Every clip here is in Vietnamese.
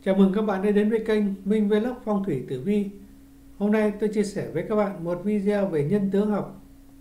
Chào mừng các bạn đã đến với kênh Minh Vlog Phong thủy tử vi. Hôm nay tôi chia sẻ với các bạn một video về nhân tướng học.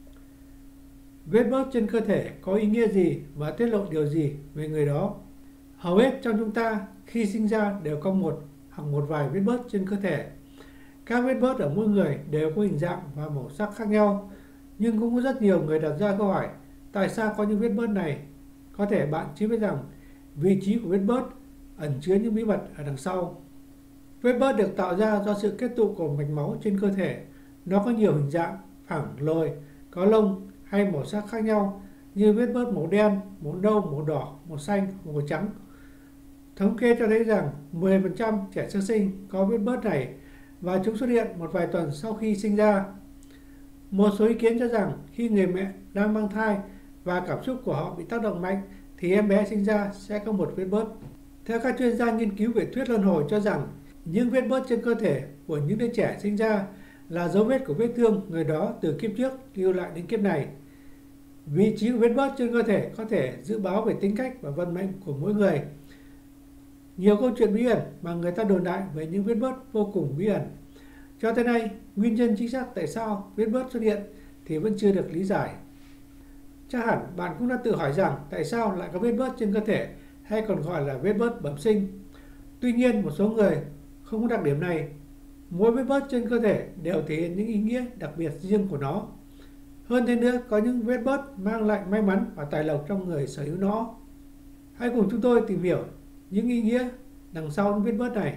Vết bớt trên cơ thể có ý nghĩa gì và tiết lộ điều gì về người đó? Hầu hết trong chúng ta khi sinh ra đều có một hoặc một vài vết bớt trên cơ thể. Các vết bớt ở mỗi người đều có hình dạng và màu sắc khác nhau, nhưng cũng có rất nhiều người đặt ra câu hỏi tại sao có những vết bớt này. Có thể bạn chưa biết rằng vị trí của vết bớt ẩn chứa những bí mật ở đằng sau. Vết bớt được tạo ra do sự kết tụ của mạch máu trên cơ thể. Nó có nhiều hình dạng, phẳng, lồi, có lông hay màu sắc khác nhau như vết bớt màu đen, màu nâu, màu đỏ, màu xanh, màu trắng. Thống kê cho thấy rằng 10% trẻ sơ sinh có vết bớt này và chúng xuất hiện một vài tuần sau khi sinh ra. Một số ý kiến cho rằng khi người mẹ đang mang thai và cảm xúc của họ bị tác động mạnh thì em bé sinh ra sẽ có một vết bớt. Theo các chuyên gia nghiên cứu về thuyết luân hồi cho rằng những vết bớt trên cơ thể của những đứa trẻ sinh ra là dấu vết của vết thương người đó từ kiếp trước lưu lại đến kiếp này. Vị trí của vết bớt trên cơ thể có thể dự báo về tính cách và vận mệnh của mỗi người. Nhiều câu chuyện bí ẩn mà người ta đồn đại về những vết bớt vô cùng bí ẩn. Cho tới nay, nguyên nhân chính xác tại sao vết bớt xuất hiện thì vẫn chưa được lý giải. Chắc hẳn bạn cũng đã tự hỏi rằng tại sao lại có vết bớt trên cơ thể, hay còn gọi là vết bớt bẩm sinh. Tuy nhiên, một số người không có đặc điểm này. Mỗi vết bớt trên cơ thể đều thể hiện những ý nghĩa đặc biệt riêng của nó. Hơn thế nữa, có những vết bớt mang lại may mắn và tài lộc trong người sở hữu nó. Hãy cùng chúng tôi tìm hiểu những ý nghĩa đằng sau những vết bớt này.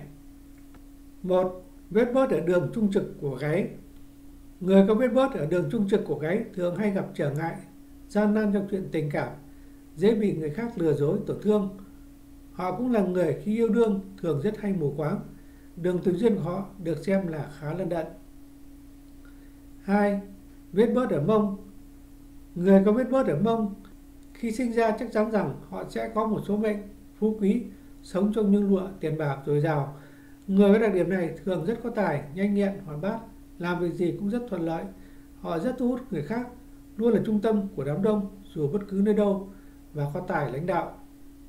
1. Vết bớt ở đường trung trực của gáy. Người có vết bớt ở đường trung trực của gáy thường hay gặp trở ngại, gian nan trong chuyện tình cảm, dễ bị người khác lừa dối, tổn thương. Họ cũng là người khi yêu đương thường rất hay mù quáng. Đường tình duyên của họ được xem là khá lận đận. 2. Vết bớt ở mông. Người có vết bớt ở mông khi sinh ra chắc chắn rằng họ sẽ có một số mệnh phú quý, sống trong nhung lụa, tiền bạc dồi dào. Người với đặc điểm này thường rất có tài, nhanh nhẹn, hoạt bát, làm việc gì cũng rất thuận lợi. Họ rất thu hút người khác, luôn là trung tâm của đám đông dù bất cứ nơi đâu và có tài lãnh đạo.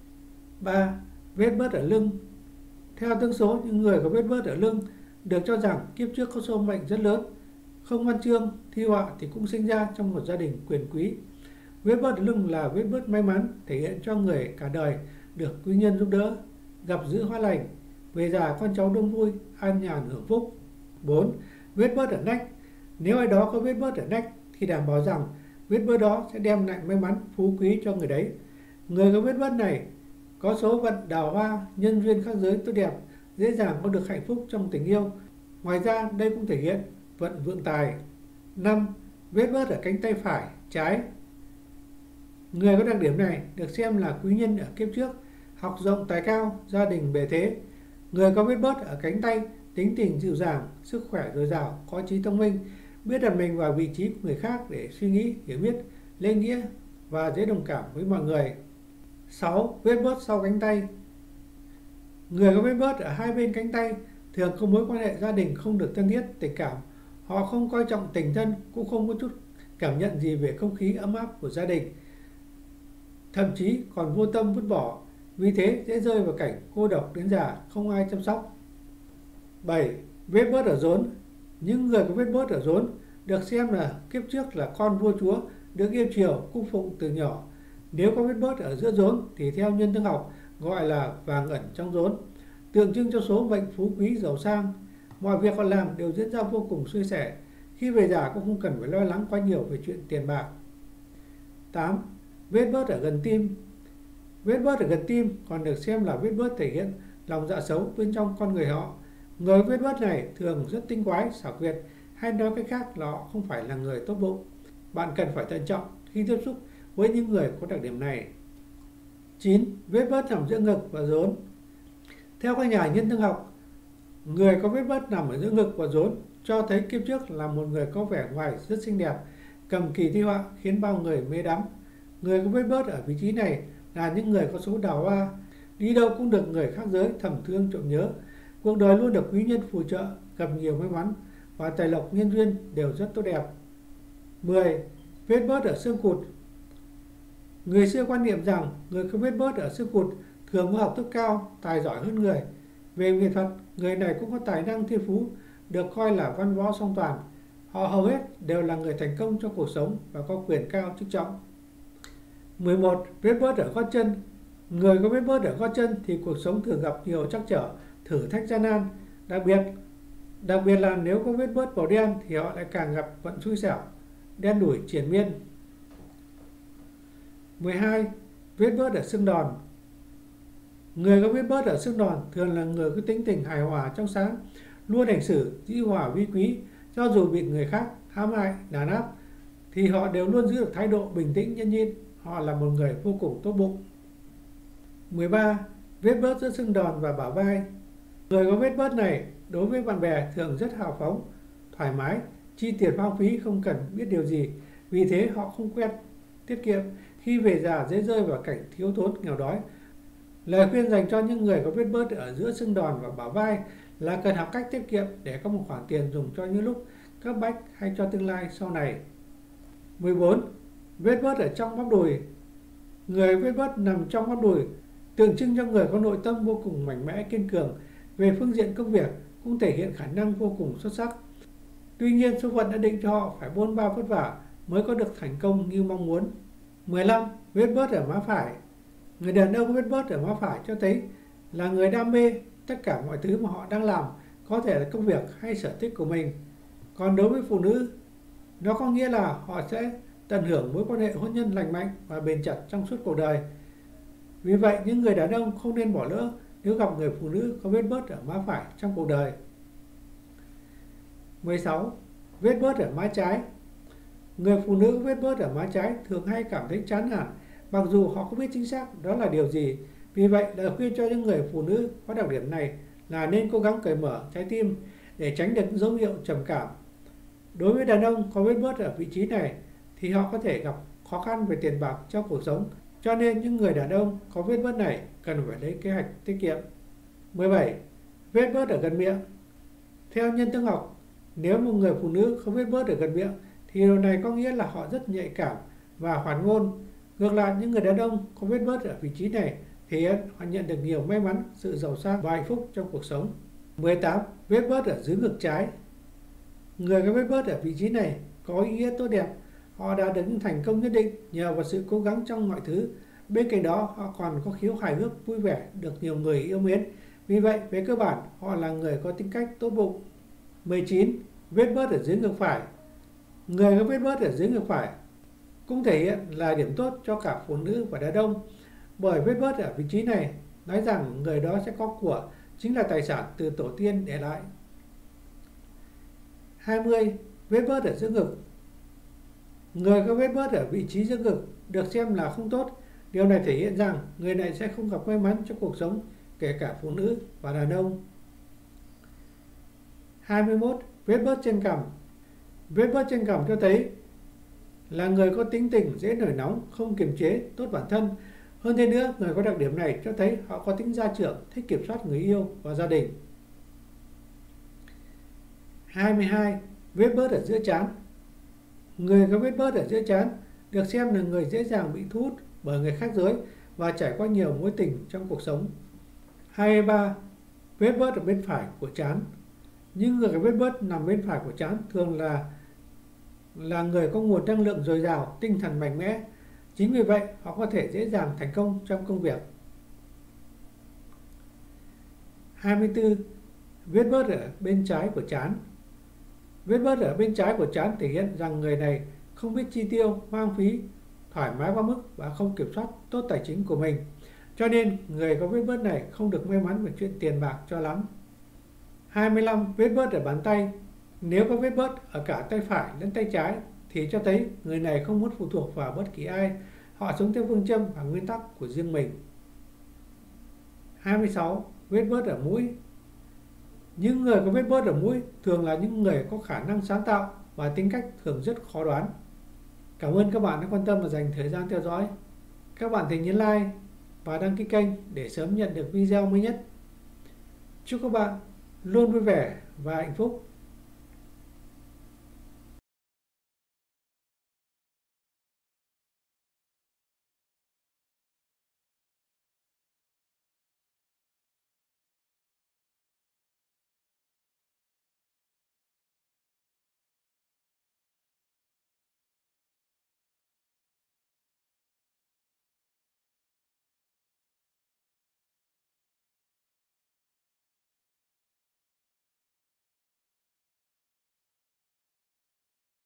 3. Vết bớt ở lưng. Theo tương số, những người có vết bớt ở lưng được cho rằng kiếp trước có số mệnh rất lớn. Không văn chương, thi họa thì cũng sinh ra trong một gia đình quyền quý. Vết bớt ở lưng là vết bớt may mắn, thể hiện cho người cả đời được quý nhân giúp đỡ, gặp dữ hóa lành, về già con cháu đông vui, an nhàn hưởng phúc. 4. Vết bớt ở nách. Nếu ai đó có vết bớt ở nách thì đảm bảo rằng vết bớt đó sẽ đem lại may mắn, phú quý cho người đấy. Người có vết bớt này có số vận đào hoa, nhân duyên khác giới tốt đẹp, dễ dàng có được hạnh phúc trong tình yêu. Ngoài ra, đây cũng thể hiện vận vượng tài. 5. Vết bớt ở cánh tay phải, trái. Người có đặc điểm này được xem là quý nhân ở kiếp trước, học rộng tài cao, gia đình bề thế. Người có vết bớt ở cánh tay, tính tình dịu dàng, sức khỏe dồi dào, có trí thông minh, biết đặt mình vào vị trí của người khác để suy nghĩ, hiểu biết, lễ nghĩa và dễ đồng cảm với mọi người. 6. Vết bớt sau cánh tay. Người có vết bớt ở hai bên cánh tay thường có mối quan hệ gia đình không được thân thiết, tình cảm. Họ không coi trọng tình thân, cũng không có chút cảm nhận gì về không khí ấm áp của gia đình. Thậm chí còn vô tâm vứt bỏ, vì thế dễ rơi vào cảnh cô độc đến già, không ai chăm sóc. 7. Vết bớt ở rốn. Những người có vết bớt ở rốn được xem là kiếp trước là con vua chúa, được yêu chiều, cung phụng từ nhỏ. Nếu có vết bớt ở giữa rốn thì theo nhân tướng học gọi là vàng ẩn trong rốn, tượng trưng cho số mệnh phú quý giàu sang. Mọi việc họ làm đều diễn ra vô cùng suôn sẻ. Khi về già cũng không cần phải lo lắng quá nhiều về chuyện tiền bạc. 8. Vết bớt ở gần tim. Vết bớt ở gần tim còn được xem là vết bớt thể hiện lòng dạ xấu bên trong con người họ. Người vết bớt này thường rất tinh quái, xảo quyệt, hay nói cách khác là họ không phải là người tốt bụng. Bạn cần phải thận trọng khi tiếp xúc với những người có đặc điểm này. 9. Vết bớt nằm giữa ngực và rốn. Theo các nhà nhân tướng học, người có vết bớt nằm ở giữa ngực và rốn cho thấy kiếp trước là một người có vẻ ngoài rất xinh đẹp, cầm kỳ thi họa khiến bao người mê đắm. Người có vết bớt ở vị trí này là những người có số đào hoa, đi đâu cũng được người khác giới thầm thương trộm nhớ. Cuộc đời luôn được quý nhân phù trợ, gặp nhiều may mắn và tài lộc nhân duyên đều rất tốt đẹp. 10. Vết bớt ở xương cụt. Người xưa quan niệm rằng người có vết bớt ở xương cụt thường có học thức cao, tài giỏi hơn người. Về nghệ thuật, người này cũng có tài năng thiên phú, được coi là văn võ song toàn. Họ hầu hết đều là người thành công trong cuộc sống và có quyền cao chức trọng. 11. Vết bớt ở gót chân. Người có vết bớt ở gót chân thì cuộc sống thường gặp nhiều trắc trở, thử thách gian nan. Đặc biệt là nếu có vết bớt màu đen thì họ lại càng gặp vận xui xẻo, đen đủi triền miên. 12. Vết bớt ở xương đòn. Người có vết bớt ở xương đòn thường là người có tính tình hài hòa trong sáng, luôn hành xử dĩ hòa vi quý. Cho dù bị người khác hãm hại, đàn áp thì họ đều luôn giữ được thái độ bình tĩnh nhẫn nhịn. Họ là một người vô cùng tốt bụng. 13. Vết bớt giữa xương đòn và bả vai. Người có vết bớt này đối với bạn bè thường rất hào phóng, thoải mái, chi tiền hoang phí không cần biết điều gì. Vì thế họ không quen tiết kiệm, khi về già dễ rơi vào cảnh thiếu thốn nghèo đói. Lời khuyên dành cho những người có vết bớt ở giữa xương đòn và bả vai là cần học cách tiết kiệm để có một khoản tiền dùng cho những lúc cấp bách hay cho tương lai sau này. 14. Vết bớt ở trong bắp đùi. Người vết bớt nằm trong bắp đùi tượng trưng cho người có nội tâm vô cùng mạnh mẽ, kiên cường. Về phương diện công việc cũng thể hiện khả năng vô cùng xuất sắc. Tuy nhiên, số phận đã định cho họ phải bôn ba vất vả mới có được thành công như mong muốn. 15. Vết bớt ở má phải. Người đàn ông có vết bớt ở má phải cho thấy là người đam mê tất cả mọi thứ mà họ đang làm, có thể là công việc hay sở thích của mình. Còn đối với phụ nữ, nó có nghĩa là họ sẽ tận hưởng mối quan hệ hôn nhân lành mạnh và bền chặt trong suốt cuộc đời. Vì vậy, những người đàn ông không nên bỏ lỡ nếu gặp người phụ nữ có vết bớt ở má phải trong cuộc đời. 16. Vết bớt ở má trái. Người phụ nữ có vết bớt ở má trái thường hay cảm thấy chán nản, mặc dù họ không biết chính xác đó là điều gì. Vì vậy, lời khuyên cho những người phụ nữ có đặc điểm này là nên cố gắng cởi mở trái tim để tránh được dấu hiệu trầm cảm. Đối với đàn ông có vết bớt ở vị trí này thì họ có thể gặp khó khăn về tiền bạc trong cuộc sống. Cho nên những người đàn ông có vết bớt này cần phải lấy kế hoạch tiết kiệm. 17. Vết bớt ở gần miệng. Theo nhân tướng học, nếu một người phụ nữ có vết bớt ở gần miệng thì điều này có nghĩa là họ rất nhạy cảm và hoạt ngôn. Ngược lại, những người đàn ông có vết bớt ở vị trí này thì họ nhận được nhiều may mắn, sự giàu sang và hạnh phúc trong cuộc sống. 18. Vết bớt ở dưới ngực trái. Người có vết bớt ở vị trí này có ý nghĩa tốt đẹp. Họ đã được những thành công nhất định nhờ vào sự cố gắng trong mọi thứ. Bên cạnh đó, họ còn có khiếu hài hước, vui vẻ, được nhiều người yêu mến. Vì vậy, về cơ bản, họ là người có tính cách tốt bụng. 19. Vết bớt ở dưới ngực phải. Người có vết bớt ở dưới ngực phải cũng thể hiện là điểm tốt cho cả phụ nữ và đàn ông. Bởi vết bớt ở vị trí này nói rằng người đó sẽ có của, chính là tài sản từ tổ tiên để lại. 20. Vết bớt ở giữa ngực. Người có vết bớt ở vị trí giữa ngực được xem là không tốt. Điều này thể hiện rằng người này sẽ không gặp may mắn trong cuộc sống, kể cả phụ nữ và đàn ông. 21. Vết bớt trên cằm. Vết bớt trên cằm cho thấy là người có tính tình dễ nổi nóng, không kiềm chế tốt bản thân. Hơn thế nữa, người có đặc điểm này cho thấy họ có tính gia trưởng, thích kiểm soát người yêu và gia đình. 22. Vết bớt ở giữa trán. Người có vết bớt ở giữa trán được xem là người dễ dàng bị thu hút bởi người khác giới và trải qua nhiều mối tình trong cuộc sống. 23. Vết bớt ở bên phải của trán. Những người có vết bớt nằm bên phải của trán thường là người có nguồn năng lượng dồi dào, tinh thần mạnh mẽ. Chính vì vậy, họ có thể dễ dàng thành công trong công việc. 24. Vết bớt ở bên trái của trán. Vết bớt ở bên trái của trán thể hiện rằng người này không biết chi tiêu, hoang phí, thoải mái quá mức và không kiểm soát tốt tài chính của mình. Cho nên, người có vết bớt này không được may mắn về chuyện tiền bạc cho lắm. 25. Vết bớt ở bàn tay. Nếu có vết bớt ở cả tay phải lẫn tay trái thì cho thấy người này không muốn phụ thuộc vào bất kỳ ai. Họ sống theo phương châm và nguyên tắc của riêng mình. 26. Vết bớt ở mũi. Những người có vết bớt ở mũi thường là những người có khả năng sáng tạo và tính cách thường rất khó đoán. Cảm ơn các bạn đã quan tâm và dành thời gian theo dõi. Các bạn hãy nhấn like và đăng ký kênh để sớm nhận được video mới nhất. Chúc các bạn luôn vui vẻ và hạnh phúc.